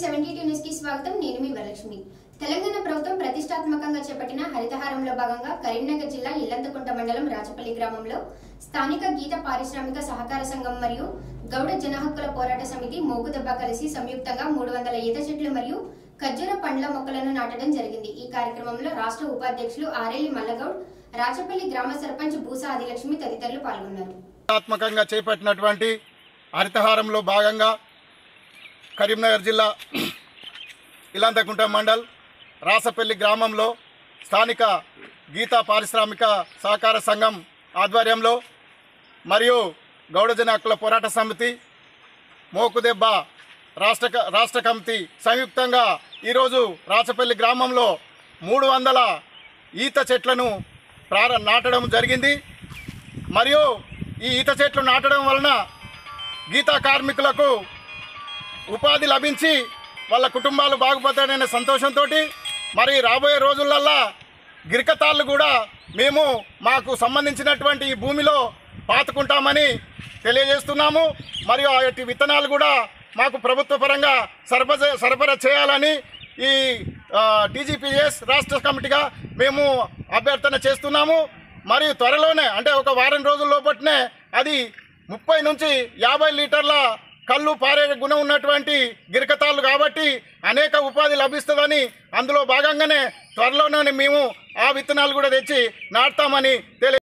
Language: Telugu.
72 న్యూస్ కి స్వాగతం। నేను మీ వరలక్ష్మి। తెలంగాణ ప్రభుత్వం ప్రతిష్టాత్మకంగా చేపట్టిన హరితహారంలో భాగంగా కరీంనగర్ జిల్లా ఇల్లంతకుంట మండలం రాచపల్లి గ్రామంలో స్థానిక గీత పారిశ్రామిక సహకార సంఘం మరియు గౌడ జనహక్కుల పోరాట సమితి మోగుదెబ్బ కలిసి సంయుక్తంగా 300 ఈత చెట్లు మరియు ఖర్జూర పండ్ల మొక్కలను నాటడం జరిగింది। ఈ కార్యక్రమంలో రాష్ట్ర ఉపాధ్యక్షులు ఆరేలి మల్లగౌడ్, రాచపల్లి గ్రామ సర్పంచ్ బూసా ఆదిలక్ష్మి తదితరులు పాల్గొన్నారు। ప్రతిష్టాత్మకంగా చేపట్టినటువంటి హరితహారంలో భాగంగా కరీంనగర్ జిల్లా ఇల్లంతకుంట మండల్ రాసపల్లి గ్రామంలో స్థానిక గీతా పారిశ్రామిక సహకార సంఘం ఆధ్వర్యంలో మరియు గౌడ జన హక్కుల పోరాట సమితి మోకుదెబ్బ రాష్ట్ర కమిటీ సంయుక్తంగా ఈరోజు రాచపల్లి గ్రామంలో 300 ఈత చెట్లను నాటడం జరిగింది। మరియు ఈ ఈత చెట్లు నాటడం వలన గీతా కార్మికులకు ఉపాధి లభించి వాళ్ళ కుటుంబాలు బాగుపడతాయనే సంతోషంతో మరి రాబోయే రోజులల్లో గిరికతాళ్ళు కూడా మేము మాకు సంబంధించినటువంటి ఈ భూమిలో పాతుకుంటామని తెలియజేస్తున్నాము। మరియు ఆ విత్తనాలు కూడా మాకు ప్రభుత్వ పరంగా సరఫరా చేయాలని ఈ టీజీపీఎస్ రాష్ట్ర కమిటీగా మేము అభ్యర్థన చేస్తున్నాము। మరియు త్వరలోనే అంటే ఒక వారం రోజుల లోపట్నే అది 30 నుంచి 50 లీటర్ల కళ్ళు పారే గుణం ఉన్నటువంటి గిరికతాళ్ళు కాబట్టి అనేక ఉపాధి లభిస్తుందని అందులో భాగంగానే త్వరలోనే మేము ఆ విత్తనాలు కూడా తెచ్చి నాటుతామని